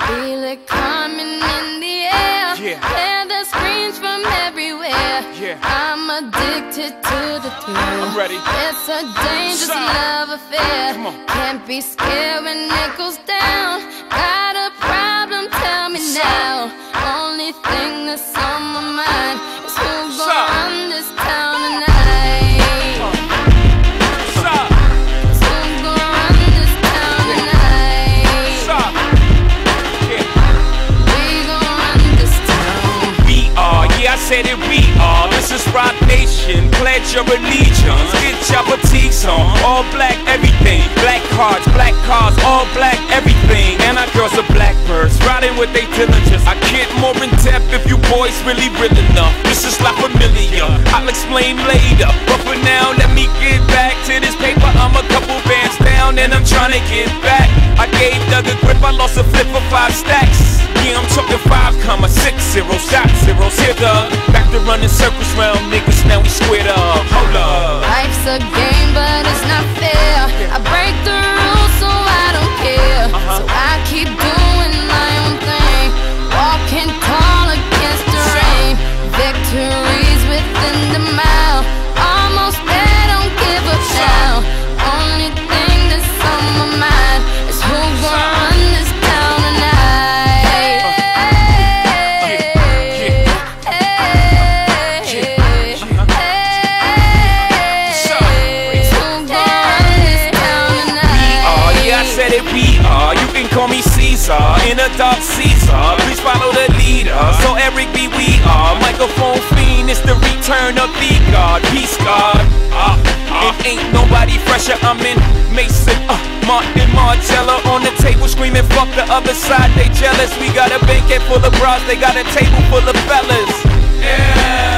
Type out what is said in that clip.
Feel it coming in the air. Hear the screams from everywhere. I'm addicted to the thrill. I'm ready. It's a dangerous love affair. Can't be scared when it goes down. Got a problem? Tell me now. Only thing that's on my mind is who's gonna run this town tonight. I said it, we are. This is Rock Nation. Pledge your allegiance. Get your boutiques on. All black everything. Black cars, all black everything. And our girls are blackbirds, riding with they diligence. I get more in depth if you boys really real enough. This is La Familia, I'll explain later. But for now, let me get back to this paper. I'm a couple bands down and I'm trying to get back. I gave Doug a grip, I lost a flip for 5 stacks. Yeah, I'm talking 5,60 shot zeros. Here, Doug, back to running circles round niggas, now we squared up. Hold up. Life's a game, but it's not fair. I break the rules, so I don't care. So I keep doing my own thing, walking tall against the rain. Victories within the mile, almost there, don't give up now. Only thing that's on my mind is who's gonna run this town tonight. We are, you can call me Caesar, in a dark Caesar, please follow the leader. So Eric B, we are, microphone fiend, it's the return of the God, peace God. It ain't nobody fresher, I'm in Mason, Martin Margiela on the table screaming fuck the other side, they jealous. We got a banquet full of bras, they got a table full of fellas. Yeah.